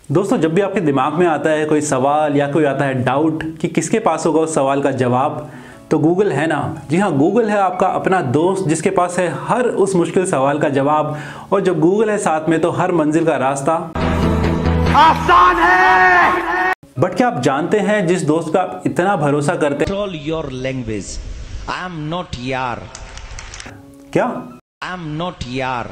दोस्तों, जब भी आपके दिमाग में आता है कोई सवाल या कोई आता है डाउट कि किसके पास होगा उस सवाल का जवाब, तो गूगल है ना। जी हाँ, गूगल है आपका अपना दोस्त जिसके पास है हर उस मुश्किल सवाल का जवाब। और जब गूगल है साथ में तो हर मंजिल का रास्ता आसान है। बट क्या आप जानते हैं जिस दोस्त पे आप इतना भरोसा करते हैं, Control your language. I am not यार। क्या I am not यार।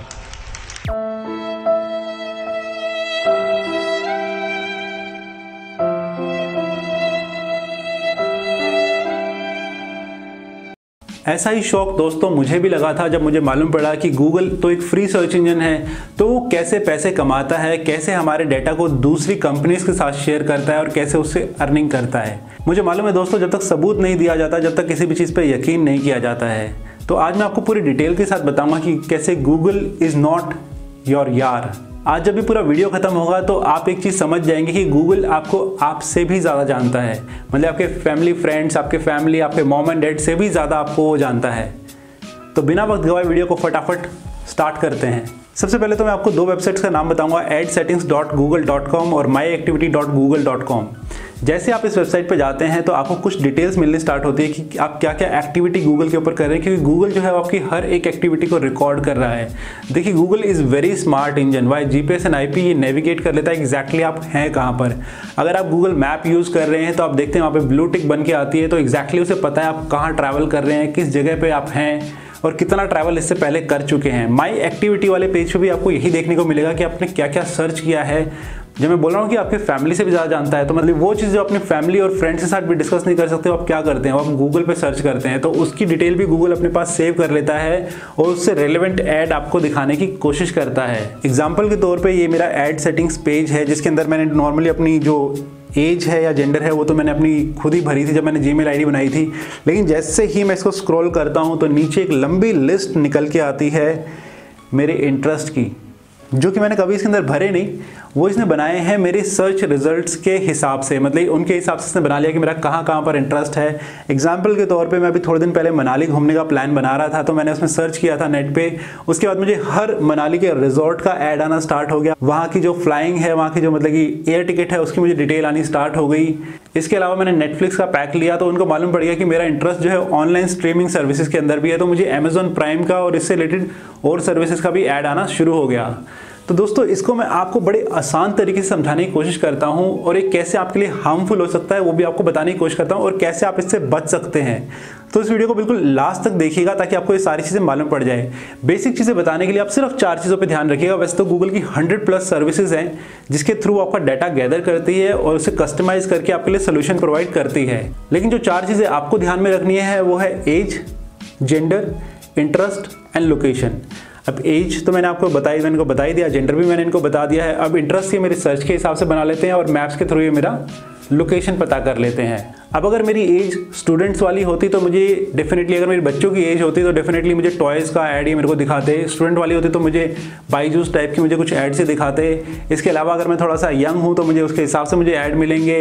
ऐसा ही शौक दोस्तों मुझे भी लगा था जब मुझे मालूम पड़ा कि गूगल तो एक फ्री सर्च इंजन है, तो वो कैसे पैसे कमाता है, कैसे हमारे डाटा को दूसरी कंपनीज के साथ शेयर करता है और कैसे उससे अर्निंग करता है। मुझे मालूम है दोस्तों, जब तक सबूत नहीं दिया जाता, जब तक किसी भी चीज़ पे यकीन नहीं किया जाता है, तो आज मैं आपको पूरी डिटेल के साथ बताऊंगा कि कैसे गूगल इज़ नॉट योर यार। आज जब भी पूरा वीडियो खत्म होगा तो आप एक चीज़ समझ जाएंगे कि गूगल आपको आपसे भी ज़्यादा जानता है। मतलब आपके फैमिली फ्रेंड्स, आपके फैमिली, आपके मॉम एंड डैड से भी ज़्यादा आपको वो जानता है। तो बिना वक्त गवाए वीडियो को फटाफट स्टार्ट करते हैं। सबसे पहले तो मैं आपको दो वेबसाइट्स का नाम बताऊंगा, adsettings.google.com और myactivity.google.com। जैसे आप इस वेबसाइट पर जाते हैं तो आपको कुछ डिटेल्स मिलने स्टार्ट होती है कि आप क्या क्या एक्टिविटी गूगल के ऊपर कर रहे हैं, क्योंकि गूगल जो है वो आपकी हर एक एक्टिविटी को रिकॉर्ड कर रहा है। देखिए, Google is very smart engine. Via GPS and IP ये नेविगेट कर लेता है एग्जैक्टली आप हैं कहाँ पर। अगर आप गूगल मैप यूज़ कर रहे हैं तो आप देखते हैं वहाँ पर ब्लू टिक बन के आती है, तो एग्जैक्टली उसे पता है आप कहाँ ट्रैवल कर रहे हैं, किस जगह पर आप हैं और कितना ट्रैवल इससे पहले कर चुके हैं। माई एक्टिविटी वाले पेज पे भी आपको यही देखने को मिलेगा कि आपने क्या क्या सर्च किया है। जब मैं बोल रहा हूँ कि आपके फैमिली से भी ज़्यादा जानता है, तो मतलब वो चीज़ जो अपनी फैमिली और फ्रेंड्स के साथ भी डिस्कस नहीं कर सकते, आप क्या करते हैं, आप गूगल पे सर्च करते हैं, तो उसकी डिटेल भी गूगल अपने पास सेव कर लेता है और उससे रेलेवेंट ऐड आपको दिखाने की कोशिश करता है। एग्जाम्पल के तौर पर ये मेरा ऐड सेटिंग्स पेज है, जिसके अंदर मैंने नॉर्मली अपनी जो एज है या जेंडर है वो तो मैंने अपनी खुद ही भरी थी जब मैंने जीमेल आईडी बनाई थी। लेकिन जैसे ही मैं इसको स्क्रॉल करता हूँ तो नीचे एक लंबी लिस्ट निकल के आती है मेरे इंटरेस्ट की, जो कि मैंने कभी इसके अंदर भरे नहीं। वो इसने बनाए हैं मेरे सर्च रिजल्ट्स के हिसाब से, मतलब उनके हिसाब से इसने बना लिया कि मेरा कहाँ कहाँ पर इंटरेस्ट है। एग्जाम्पल के तौर पे मैं अभी थोड़े दिन पहले मनाली घूमने का प्लान बना रहा था, तो मैंने उसमें सर्च किया था नेट पे। उसके बाद मुझे हर मनाली के रिजॉर्ट का ऐड आना स्टार्ट हो गया। वहाँ की जो फ्लाइंग है, वहाँ की जो मतलब कि एयर टिकट है, उसकी मुझे डिटेल आनी स्टार्ट हो गई। इसके अलावा मैंने नेटफ्लिक्स का पैक लिया, तो उनको मालूम पड़ गया कि मेरा इंटरेस्ट जो है ऑनलाइन स्ट्रीमिंग सर्विसेज के अंदर भी है, तो मुझे अमेजॉन प्राइम का और इससे रिलेटेड और सर्विसेज का भी ऐड आना शुरू हो गया। तो दोस्तों, इसको मैं आपको बड़े आसान तरीके से समझाने की कोशिश करता हूं और ये कैसे आपके लिए हार्मफुल हो सकता है वो भी आपको बताने की कोशिश करता हूं और कैसे आप इससे बच सकते हैं। तो इस वीडियो को बिल्कुल लास्ट तक देखिएगा ताकि आपको ये सारी चीज़ें मालूम पड़ जाए। बेसिक चीज़ें बताने के लिए आप सिर्फ 4 चीज़ों पे ध्यान रखिएगा। वैसे तो गूगल की 100+ सर्विसेज हैं जिसके थ्रू आपका डाटा गैदर करती है और उसे कस्टमाइज करके आपके लिए सोल्यूशन प्रोवाइड करती है। लेकिन जो 4 चीज़ें आपको ध्यान में रखनी है वो है age, gender, interest and location. अब एज तो मैंने आपको बताई, मैंने इनको बता ही दिया, जेंडर भी मैंने इनको बता दिया है। अब इंटरेस्ट ये मेरे सर्च के हिसाब से बना लेते हैं और मैप्स के थ्रू ये मेरा लोकेशन पता कर लेते हैं। अब अगर मेरी एज स्टूडेंट्स वाली होती तो मुझे डेफिनेटली, अगर मेरे बच्चों की एज होती तो डेफिनेटली मुझे टॉयज़ का ऐड ये मेरे को दिखाते। स्टूडेंट वाली होती तो मुझे बाईजूस टाइप की मुझे कुछ ऐड से दिखाते। इसके अलावा अगर मैं थोड़ा सा यंग हूँ तो मुझे उसके हिसाब से मुझे ऐड मिलेंगे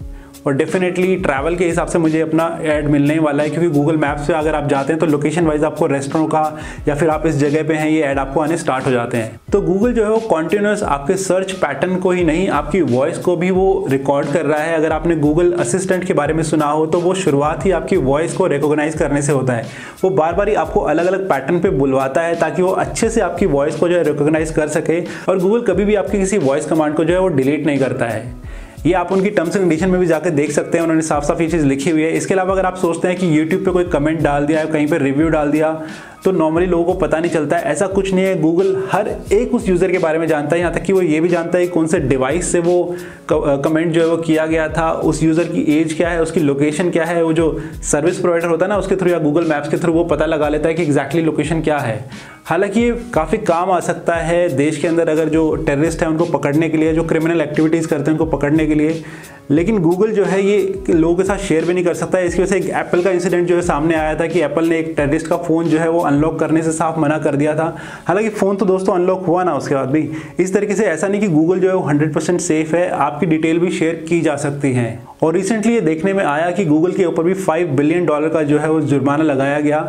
और डेफिनेटली ट्रैवल के हिसाब से मुझे अपना ऐड मिलने वाला है, क्योंकि गूगल मैप्स पे अगर आप जाते हैं तो लोकेशन वाइज आपको रेस्टोरेंट का या फिर आप इस जगह पे हैं ये ऐड आपको आने स्टार्ट हो जाते हैं। तो गूगल जो है वो कॉन्टिन्यूस आपके सर्च पैटर्न को ही नहीं, आपकी वॉइस को भी वो रिकॉर्ड कर रहा है। अगर आपने गूगल असिस्टेंट के बारे में सुना हो तो वो शुरुआत ही आपकी वॉइस को रिकॉग्नाइज करने से होता है। वो बार बार ही आपको अलग अलग पैटर्न पे बुलवाता है ताकि वो अच्छे से आपकी वॉइस को जो है रिकॉग्नाइज कर सके। और गूगल कभी भी आपकी किसी वॉइस कमांड को जो है वो डिलीट नहीं करता है। ये आप उनकी टर्म्स एंड कंडीशन में भी जाकर देख सकते हैं, उन्होंने साफ साफ ये चीज़ लिखी हुई है। इसके अलावा अगर आप सोचते हैं कि YouTube पे कोई कमेंट डाल दिया है, कहीं पे रिव्यू डाल दिया, तो नॉर्मली लोगों को पता नहीं चलता है। ऐसा कुछ नहीं है, गूगल हर एक उस यूज़र के बारे में जानता है, यहाँ तक कि वो ये भी जानता है कौन से डिवाइस से वो कमेंट जो है वो किया गया था, उस यूज़र की एज क्या है, उसकी लोकेशन क्या है। वो जो सर्विस प्रोवाइडर होता है ना, उसके थ्रू या गूगल मैप्स के थ्रू वो पता लगा लेता है कि एग्जैक्टली लोकेशन क्या है। हालांकि ये काफ़ी काम आ सकता है देश के अंदर अगर जो टेररिस्ट हैं उनको पकड़ने के लिए, जो क्रिमिनल एक्टिविटीज़ करते हैं उनको पकड़ने के लिए। लेकिन गूगल जो है ये लोगों के साथ शेयर भी नहीं कर सकता है। इसकी वजह से एक एप्पल का इंसिडेंट जो है सामने आया था कि एप्पल ने एक टेररिस्ट का फ़ोन जो है वो अनलॉक करने से साफ मना कर दिया था। हालांकि फ़ोन तो दोस्तों अनलॉक हुआ ना उसके बाद भी। इस तरीके से ऐसा नहीं कि गूगल जो है वो 100% सेफ है, आपकी डिटेल भी शेयर की जा सकती है। और रिसेंटली ये देखने में आया कि गूगल के ऊपर भी $5 बिलियन का जो है वो जुर्माना लगाया गया,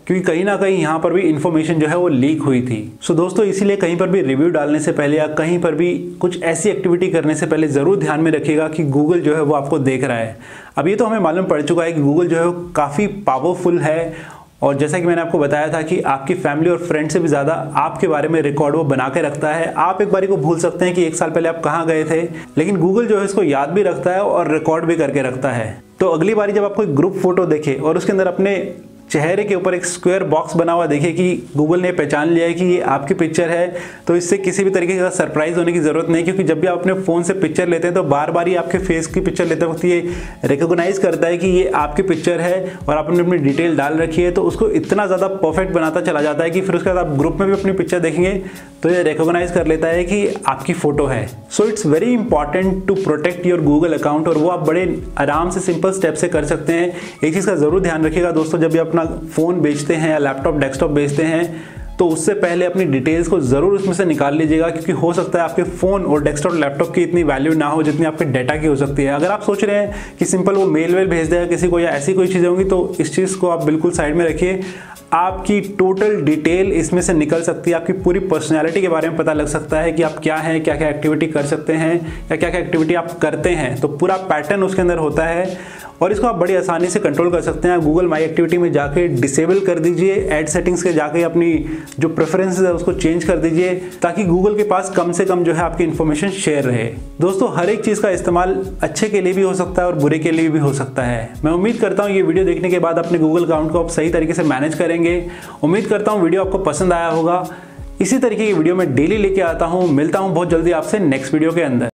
क्योंकि कहीं ना कहीं यहाँ पर भी इंफॉर्मेशन जो है वो लीक हुई थी। सो दोस्तों इसीलिए कहीं पर भी रिव्यू डालने से पहले या कहीं पर भी कुछ ऐसी एक्टिविटी करने से पहले ज़रूर ध्यान में रखिएगा कि गूगल जो है वो आपको देख रहा है। अब ये तो हमें मालूम पड़ चुका है कि गूगल जो है वो काफ़ी पावरफुल है, और जैसा कि मैंने आपको बताया था कि आपकी फैमिली और फ्रेंड से भी ज़्यादा आपके बारे में रिकॉर्ड वो बना के रखता है। आप एक बारी को भूल सकते हैं कि 1 साल पहले आप कहाँ गए थे, लेकिन गूगल जो है इसको याद भी रखता है और रिकॉर्ड भी करके रखता है। तो अगली बारी जब आप कोई ग्रुप फोटो देखें और उसके अंदर अपने चेहरे के ऊपर एक स्क्वायर बॉक्स बना हुआ देखिए कि गूगल ने पहचान लिया है कि ये आपकी पिक्चर है, तो इससे किसी भी तरीके का सरप्राइज होने की ज़रूरत नहीं, क्योंकि जब भी आप अपने फ़ोन से पिक्चर लेते हैं तो बार बार ही आपके फेस की पिक्चर लेते वक्त ये रिकॉग्नाइज करता है कि ये आपकी पिक्चर है और आपने अपनी डिटेल डाल रखी है, तो उसको इतना ज़्यादा परफेक्ट बनाता चला जाता है कि फिर उसके बाद आप ग्रुप में भी अपनी पिक्चर देखेंगे तो ये रिकॉग्नाइज कर लेता है कि आपकी फ़ोटो है। So it's very important to protect your Google account, और वो आप बड़े आराम से सिंपल स्टेप से कर सकते हैं। एक चीज़ का ज़रूर ध्यान रखिएगा दोस्तों, जब भी अपना फ़ोन बेचते हैं या लैपटॉप डेस्कटॉप बेचते हैं तो उससे पहले अपनी डिटेल्स को ज़रूर उसमें से निकाल लीजिएगा, क्योंकि हो सकता है आपके फ़ोन और डेस्कटॉप लैपटॉप की इतनी वैल्यू ना हो जितनी आपके डाटा की हो सकती है। अगर आप सोच रहे हैं कि सिंपल वो मेल वेल भेज देगा किसी को या ऐसी कोई चीज़ें होंगी, तो इस चीज़ को आप बिल्कुल साइड में रखिए। आपकी टोटल डिटेल इसमें से निकल सकती है, आपकी पूरी पर्सनैलिटी के बारे में पता लग सकता है कि आप क्या हैं, क्या क्या एक्टिविटी कर सकते हैं या क्या क्या एक्टिविटी आप करते हैं, तो पूरा पैटर्न उसके अंदर होता है और इसको आप बड़ी आसानी से कंट्रोल कर सकते हैं। गूगल माई एक्टिविटी में जाके डिसेबल कर दीजिए, ऐड सेटिंग्स के जाके अपनी जो प्रेफरेंसेस है उसको चेंज कर दीजिए, ताकि गूगल के पास कम से कम जो है आपकी इन्फॉर्मेशन शेयर रहे। दोस्तों हर एक चीज़ का इस्तेमाल अच्छे के लिए भी हो सकता है और बुरे के लिए भी हो सकता है। मैं उम्मीद करता हूँ ये वीडियो देखने के बाद अपने गूगल अकाउंट को आप सही तरीके से मैनेज करेंगे। उम्मीद करता हूँ वीडियो आपको पसंद आया होगा। इसी तरीके की वीडियो मैं डेली लेके आता हूँ। मिलता हूँ बहुत जल्दी आपसे नेक्स्ट वीडियो के अंदर।